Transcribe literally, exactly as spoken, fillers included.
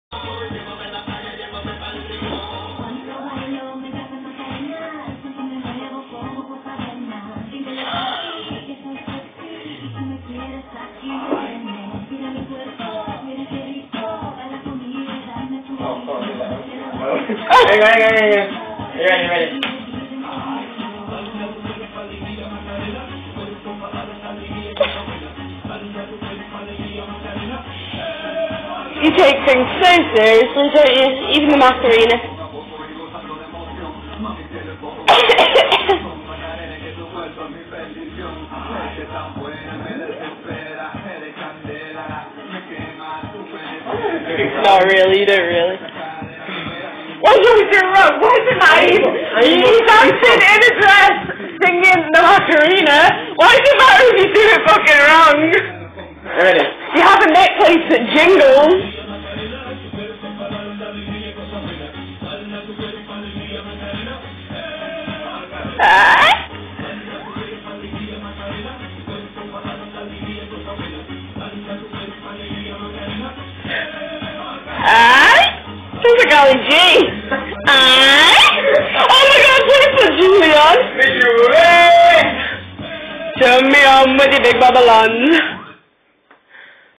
Venga, venga, venga, venga, venga, venga. You take things so seriously, don't you? Even the Macarena. Not really, you don't really. What's wrong with your rug? Why is it naive? He's dancing in a dress, singing the Macarena. Why does it matter if you do it fucking wrong? Ready? You have a necklace that jingles. Ah? Ah? Sounds like Ali G. Ah? Oh my god, please put Julie on. Turn me on with your big Babylon.